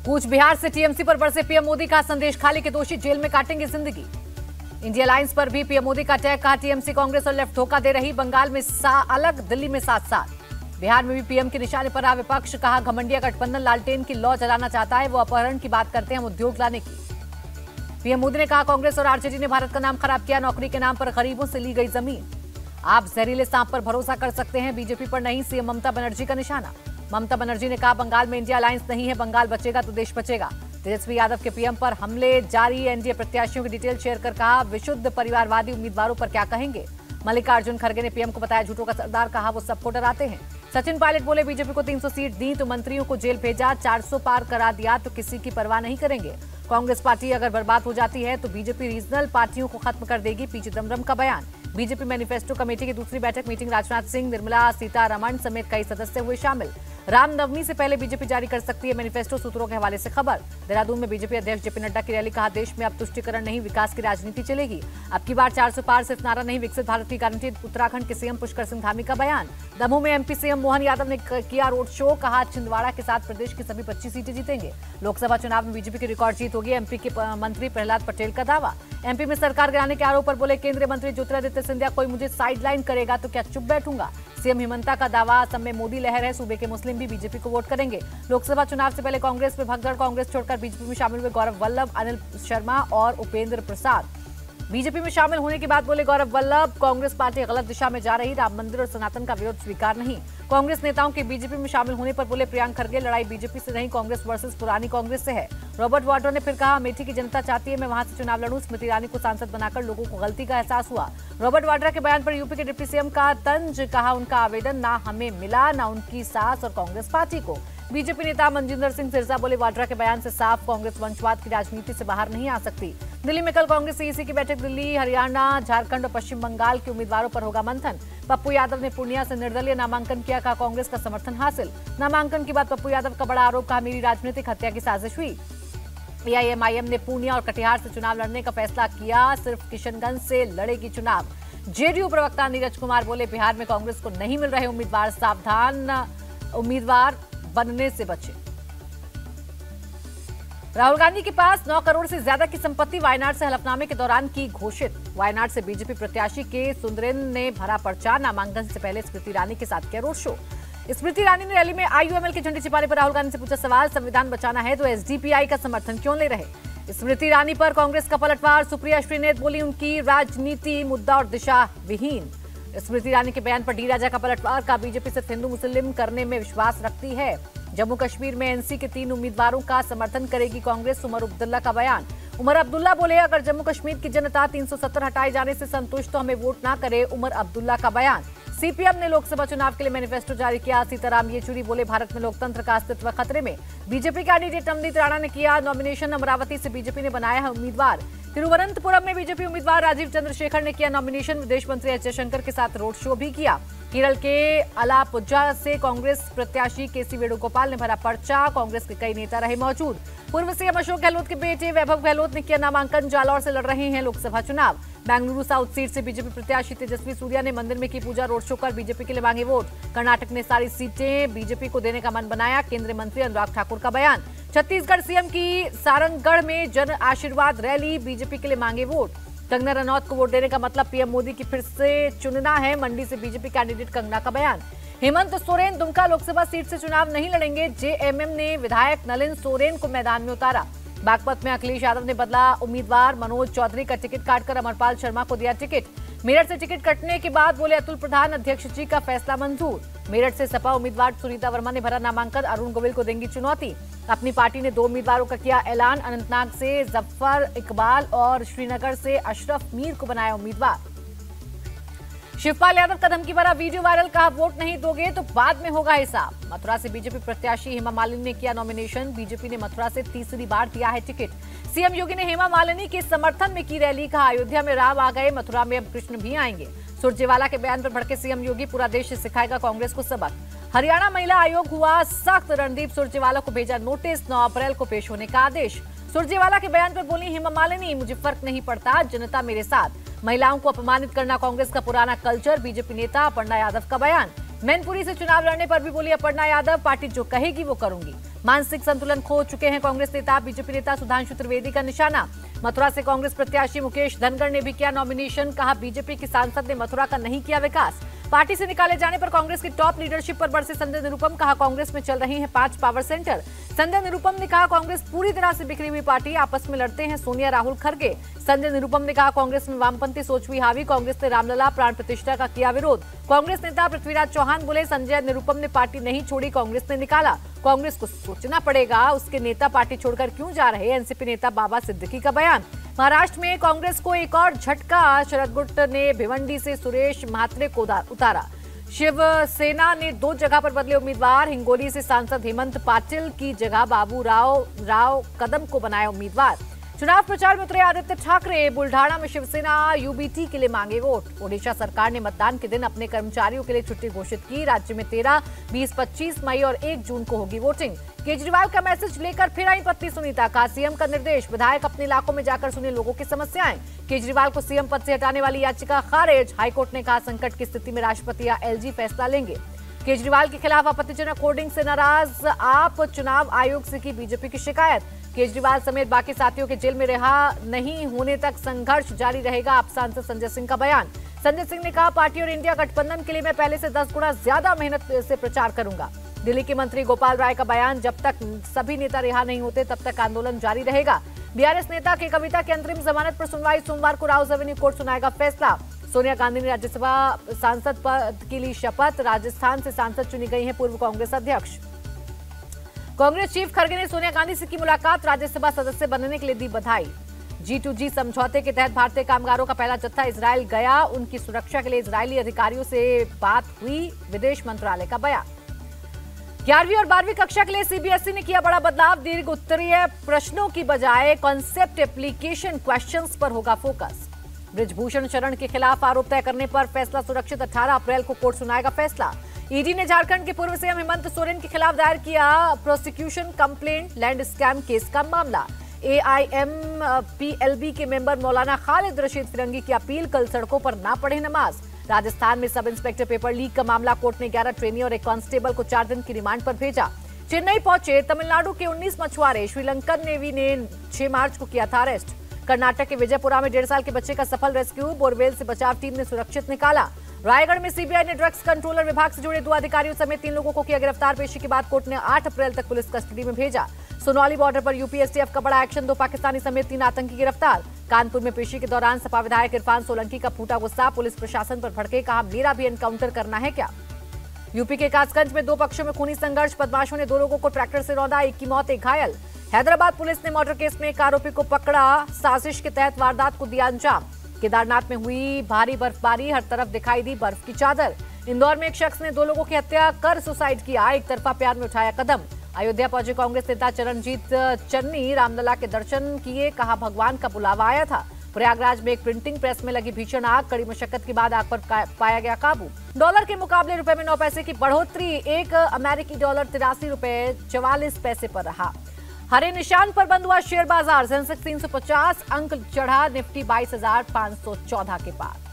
कूच बिहार से टीएमसी पर बरसे पीएम मोदी का संदेश, खाली के दोषी जेल में काटेंगे जिंदगी। इंडिया अलायंस पर भी पीएम मोदी का अटैक, कहा टीएमसी कांग्रेस और लेफ्ट धोखा दे रही, बंगाल में अलग, दिल्ली में साथ साथ। बिहार में भी पीएम के निशाने पर रहा विपक्ष, कहा घमंडिया गठबंधन लालटेन की लौ जलाना चाहता है, वो अपहरण की बात करते हैं, हम उद्योग लाने की। पीएम मोदी ने कहा कांग्रेस और आरजेडी ने भारत का नाम खराब किया, नौकरी के नाम पर गरीबों से ली गई जमीन। आप जहरीले सांप पर भरोसा कर सकते हैं, बीजेपी पर नहीं, सीएम ममता बनर्जी का निशाना। ममता बनर्जी ने कहा बंगाल में इंडिया अलायंस नहीं है, बंगाल बचेगा तो देश बचेगा। तेजस्वी यादव के पीएम पर हमले जारी, एनडीए प्रत्याशियों की डिटेल शेयर कर कहा विशुद्ध परिवारवादी उम्मीदवारों पर क्या कहेंगे। मल्लिकार्जुन खड़गे ने पीएम को बताया झूठों का सरदार, कहा वो सबको डराते हैं। सचिन पायलट बोले बीजेपी को 300 सीट दी तो मंत्रियों को जेल भेजा, 400 पार करा दिया तो किसी की परवाह नहीं करेंगे। कांग्रेस पार्टी अगर बर्बाद हो जाती है तो बीजेपी रीजनल पार्टियों को खत्म कर देगी, पी चिदम्बरम का बयान। बीजेपी मैनिफेस्टो कमेटी की दूसरी बैठक, मीटिंग राजनाथ सिंह, निर्मला सीतारमण समेत कई सदस्य हुए शामिल। रामनवमी से पहले बीजेपी जारी कर सकती है मैनिफेस्टो, सूत्रों के हवाले से खबर। देहरादून में बीजेपी अध्यक्ष जेपी नड्डा की रैली, कहा देश में अब तुष्टिकरण नहीं विकास की राजनीति चलेगी। अब की बार 400 पार सिर्फ नारा नहीं, विकसित भारत की गारंटी। उत्तराखंड के सीएम पुष्कर सिंह धामी का बयान। दमोह में एमपी सीएम मोहन यादव ने किया रोड शो, कहा छिंदवाड़ा के साथ प्रदेश की सभी 25 सीटें जीतेंगे। लोकसभा चुनाव में बीजेपी की रिकॉर्ड जीत होगी, एमपी के मंत्री प्रहलाद पटेल का दावा। एमपी में सरकार गिराने के आरोप पर बोले केंद्रीय मंत्री ज्योतिरादित्य सिंधिया, कोई मुझे साइडलाइन करेगा तो क्या चुप बैठूंगा। सीएम हिमंता का दावा, असम में मोदी लहर है, सूबे के मुस्लिम भी बीजेपी को वोट करेंगे। लोकसभा चुनाव से पहले कांग्रेस में भगदड़, कांग्रेस छोड़कर बीजेपी में शामिल हुए गौरव वल्लभ, अनिल शर्मा और उपेंद्र प्रसाद। बीजेपी में शामिल होने के बाद बोले गौरव वल्लभ, कांग्रेस पार्टी गलत दिशा में जा रही, राम मंदिर और सनातन का विरोध स्वीकार नहीं। कांग्रेस नेताओं के बीजेपी में शामिल होने पर बोले प्रियंक खरगे, लड़ाई बीजेपी से नहीं, कांग्रेस वर्सेस पुरानी कांग्रेस से है। रॉबर्ट वाड्रा ने फिर कहा अमेठी की जनता चाहती है मैं वहां से चुनाव लड़ूं, स्मृति ईरानी को सांसद बनाकर लोगों को गलती का एहसास हुआ। रॉबर्ट वाड्रा के बयान पर यूपी के डिप्टी सीएम का तंज, कहा उनका आवेदन ना हमें मिला ना उनकी सास और कांग्रेस पार्टी को। बीजेपी नेता मनजिंदर सिंह सिरसा बोले वाड्रा के बयान से साफ कांग्रेस वंशवाद की राजनीति से बाहर नहीं आ सकती। दिल्ली में कल कांग्रेस सीईसी की बैठक, दिल्ली, हरियाणा, झारखंड और पश्चिम बंगाल के उम्मीदवारों पर होगा मंथन। पप्पू यादव ने पूर्णिया से निर्दलीय नामांकन किया, कहा कांग्रेस का समर्थन हासिल। नामांकन के बाद पप्पू यादव का बड़ा आरोप, कहा मेरी राजनीतिक हत्या की साजिश हुई। एआईएमआईएम ने पूर्णिया और कटिहार से चुनाव लड़ने का फैसला किया, सिर्फ किशनगंज से लड़ेगी चुनाव। जेडीयू प्रवक्ता नीरज कुमार बोले बिहार में कांग्रेस को नहीं मिल रहे उम्मीदवार, सावधान, उम्मीदवार बनने से बचे। राहुल गांधी के पास 9 करोड़ से ज्यादा की संपत्ति, वायनाड से हलफनामे के दौरान की घोषित। वायनाड से बीजेपी प्रत्याशी के सुंदरेन ने भरा पर्चा, नामांकन से पहले स्मृति ईरानी के साथ किया रोड शो। स्मृति ईरानी ने रैली में आईयूएमएल के झंडे छिपाने पर राहुल गांधी से पूछा सवाल, संविधान बचाना है तो एसडीपीआई का समर्थन क्यों ले रहे। स्मृति ईरानी पर कांग्रेस का पलटवार, सुप्रिया श्रीनेत बोली उनकी राजनीति मुद्दा और दिशा विहीन। स्मृति ईरानी के बयान पर डी राजा का पलटवार, का बीजेपी सिर्फ हिंदू मुस्लिम करने में विश्वास रखती है। जम्मू कश्मीर में एनसी के 3 उम्मीदवारों का समर्थन करेगी कांग्रेस, उमर अब्दुल्ला का बयान। उमर अब्दुल्ला बोले अगर जम्मू कश्मीर की जनता 370 हटाए जाने से संतुष्ट तो हमें वोट ना करे, उमर अब्दुल्ला का बयान। सीपीएम ने लोकसभा चुनाव के लिए मैनिफेस्टो जारी किया, सीताराम येचुरी बोले भारत में लोकतंत्र का अस्तित्व खतरे में। बीजेपी कैंडिडेट नवनीत राणा ने किया नॉमिनेशन, अमरावती से बीजेपी ने बनाया है उम्मीदवार। तिरुवनंतपुरम में बीजेपी उम्मीदवार राजीव चंद्रशेखर ने किया नॉमिनेशन, विदेश मंत्री एस जयशंकर के साथ रोड शो भी किया। केरल के अलापुझा से कांग्रेस प्रत्याशी केसी वेणुगोपाल ने भरा पर्चा, कांग्रेस के कई नेता रहे मौजूद। पूर्व सीएम अशोक गहलोत के बेटे वैभव गहलोत ने किया नामांकन, जालौर से लड़ रहे हैं लोकसभा चुनाव। बेंगलुरु साउथ सीट से बीजेपी प्रत्याशी तेजस्वी सूर्या ने मंदिर में की पूजा, रोड शो कर बीजेपी के लिए मांगे वोट। कर्नाटक ने सारी सीटें बीजेपी को देने का मन बनाया, केंद्रीय मंत्री अनुराग ठाकुर का बयान। छत्तीसगढ़ सीएम की सारंगगढ़ में जन आशीर्वाद रैली, बीजेपी के लिए मांगे वोट। कंगना रनौत को वोट देने का मतलब पीएम मोदी की फिर से चुनना है, मंडी से बीजेपी कैंडिडेट कंगना का बयान। हेमंत सोरेन दुमका लोकसभा सीट से चुनाव नहीं लड़ेंगे, जेएमएम ने विधायक नलिन सोरेन को मैदान में उतारा। बागपत में अखिलेश यादव ने बदला उम्मीदवार, मनोज चौधरी का टिकट काटकर अमरपाल शर्मा को दिया टिकट। मेरठ से टिकट कटने के बाद बोले अतुल प्रधान, अध्यक्ष जी का फैसला मंजूर। मेरठ से सपा उम्मीदवार सुनीता वर्मा ने भरा नामांकन, अरुण गोविल को देंगी चुनौती। अपनी पार्टी ने 2 उम्मीदवारों का किया ऐलान, अनंतनाग से जफर इकबाल और श्रीनगर से अशरफ मीर को बनाया उम्मीदवार। शिवपाल यादव का धमकी भरा वीडियो वायरल, कहा वोट नहीं दोगे तो बाद में होगा हिसाब। मथुरा से बीजेपी प्रत्याशी हेमा मालिनी ने किया नॉमिनेशन, बीजेपी ने मथुरा से तीसरी बार दिया है टिकट। सीएम योगी ने हेमा मालिनी के समर्थन में की रैली, कहा अयोध्या में राम आ गए, मथुरा में अब कृष्ण भी आएंगे। सुरजेवाला के बयान पर भड़के सीएम योगी, पूरा देश सिखाएगा कांग्रेस को सबक। हरियाणा महिला आयोग हुआ सख्त, रणदीप सुरजेवाला को भेजा नोटिस, 9 अप्रैल को पेश होने का आदेश। सुरजेवाला के बयान पर बोली हेमा मालिनी, मुझे फर्क नहीं पड़ता, जनता मेरे साथ। महिलाओं को अपमानित करना कांग्रेस का पुराना कल्चर, बीजेपी नेता अपर्णा यादव का बयान। मैनपुरी से चुनाव लड़ने पर भी बोली अपर्णा यादव, पार्टी जो कहेगी वो करूंगी। मानसिक संतुलन खो चुके हैं कांग्रेस नेता। बीजेपी नेता सुधांशु त्रिवेदी का निशाना। मथुरा से कांग्रेस प्रत्याशी मुकेश धनगढ़ ने भी किया नॉमिनेशन। कहा, बीजेपी की सांसद ने मथुरा का नहीं किया विकास। पार्टी से निकाले जाने पर कांग्रेस की टॉप लीडरशिप पर बरसे संजय निरुपम। कहा, कांग्रेस में चल रही हैं 5 पावर सेंटर। संजय निरुपम ने कहा, कांग्रेस पूरी तरह से बिखरी हुई पार्टी, आपस में लड़ते हैं सोनिया राहुल खड़गे। संजय निरुपम ने कहा, कांग्रेस में वामपंथी सोच हुई हावी। कांग्रेस ने रामलला प्राण प्रतिष्ठा का किया विरोध। कांग्रेस नेता पृथ्वीराज चौहान बोले, संजय निरुपम ने पार्टी नहीं छोड़ी, कांग्रेस ने निकाला। कांग्रेस को सोचना पड़ेगा उसके नेता पार्टी छोड़कर क्यों जा रहे। एनसीपी नेता बाबा सिद्दीकी का बयान। महाराष्ट्र में कांग्रेस को एक और झटका। शरद गुट ने भिवंडी से सुरेश म्हात्रे को उतारा। शिवसेना ने 2 जगह पर बदले उम्मीदवार। हिंगोली से सांसद हेमंत पाटिल की जगह बाबू राव कदम को बनाया उम्मीदवार। चुनाव प्रचार में उतरे आदित्य ठाकरे। बुल्ढाना में शिवसेना यूबीटी के लिए मांगे वोट। ओडिशा सरकार ने मतदान के दिन अपने कर्मचारियों के लिए छुट्टी घोषित की। राज्य में 13, 20, 25 मई और 1 जून को होगी वोटिंग। केजरीवाल का मैसेज लेकर फिर आई पत्नी सुनीता। का सीएम का निर्देश, विधायक अपने इलाकों में जाकर सुने लोगों की समस्याएं। केजरीवाल को सीएम पद से हटाने वाली याचिका खारिज। हाईकोर्ट ने कहा, संकट की स्थिति में राष्ट्रपति या एलजी फैसला लेंगे। केजरीवाल के खिलाफ आपत्तिजनक होर्डिंग से नाराज आप। चुनाव आयोग से की बीजेपी की शिकायत। केजरीवाल समेत बाकी साथियों के जेल में रिहा नहीं होने तक संघर्ष जारी रहेगा। आप सांसद संजय सिंह का बयान। संजय सिंह ने कहा, पार्टी और इंडिया गठबंधन के लिए मैं पहले से 10 गुना ज्यादा मेहनत से प्रचार करूंगा। दिल्ली के मंत्री गोपाल राय का बयान। जब तक सभी नेता रिहा नहीं होते तब तक आंदोलन जारी रहेगा। बीआरएस नेता के कविता की अंतरिम जमानत पर सुनवाई। सोमवार को राउज एवेन्यू कोर्ट सुनाएगा फैसला। सोनिया गांधी ने राज्यसभा सांसद पद की ली शपथ। राजस्थान से सांसद चुनी गई हैं पूर्व कांग्रेस अध्यक्ष। कांग्रेस चीफ खड़गे ने सोनिया गांधी से की मुलाकात। राज्यसभा सदस्य बनने के लिए दी बधाई। G2G समझौते के तहत भारतीय कामगारों का पहला जत्था इजरायल गया। उनकी सुरक्षा के लिए इजरायली अधिकारियों से बात हुई। विदेश मंत्रालय का बयान। 11वीं और 12वीं कक्षा के लिए सीबीएसई ने किया बड़ा बदलाव। दीर्घ उत्तरीय प्रश्नों की बजाय कॉन्सेप्ट एप्लीकेशन क्वेश्चंस पर होगा फोकस। बृजभूषण शरण के खिलाफ आरोप तय करने पर फैसला सुरक्षित। 18 अप्रैल को कोर्ट सुनाएगा फैसला। ईडी ने झारखंड के पूर्व सीएम हेमंत सोरेन के खिलाफ दायर किया prosecution complaint. Land scam case का मामला। AIMPLB के मेंबर मौलाना खालिद रशीद फिरंगी की अपील। कल सड़कों पर ना पढ़े नमाज। राजस्थान में सब इंस्पेक्टर पेपर लीक का मामला। कोर्ट ने 11 ट्रेनी और एक कांस्टेबल को 4 दिन की रिमांड पर भेजा। चेन्नई पहुंचे तमिलनाडु के 19 मछुआरे। श्रीलंकन नेवी ने 6 मार्च को किया था अरेस्ट। कर्नाटक के विजयपुरा में 1.5 साल के बच्चे का सफल रेस्क्यू। बोरवेल से बचाव टीम ने सुरक्षित निकाला। रायगढ़ में सीबीआई ने ड्रग्स कंट्रोलर विभाग से जुड़े 2 अधिकारियों समेत 3 लोगों को किया गिरफ्तार। पेशी के बाद कोर्ट ने 8 अप्रैल तक पुलिस कस्टडी में भेजा। सोनौली बॉर्डर पर यूपीएसटीएफ का बड़ा एक्शन। 2 पाकिस्तानी समेत 3 आतंकी गिरफ्तार। कानपुर में पेशी के दौरान सपा विधायक इरफान सोलंकी का फूटा गुस्सा। पुलिस प्रशासन पर भड़के। कहा, मेरा भी एनकाउंटर करना है क्या। यूपी के कासगंज में 2 पक्षों में खूनी संघर्ष। बदमाशों ने 2 लोगों को ट्रैक्टर से रौंदा। 1 की मौत, 1 घायल। हैदराबाद पुलिस ने मर्डर केस में एक आरोपी को पकड़ा। साजिश के तहत वारदात को दिया अंजाम। केदारनाथ में हुई भारी बर्फबारी। हर तरफ दिखाई दी बर्फ की चादर। इंदौर में एक शख्स ने 2 लोगों की हत्या कर सुसाइड किया। एक तरफा प्यार में उठाया कदम। अयोध्या पहुंचे कांग्रेस नेता चरणजीत चन्नी। रामलला के दर्शन किए। कहा, भगवान का बुलावा आया था। प्रयागराज में एक प्रिंटिंग प्रेस में लगी भीषण आग। कड़ी मशक्कत के बाद आग पर पाया गया काबू। डॉलर के मुकाबले रुपए में 9 पैसे की बढ़ोतरी। 1 अमेरिकी डॉलर 83 रुपए 44 पैसे पर रहा। हरे निशान पर बंद हुआ शेयर बाजार। सेंसेक्स 350 अंक चढ़ा। निफ्टी 22,514 के पार।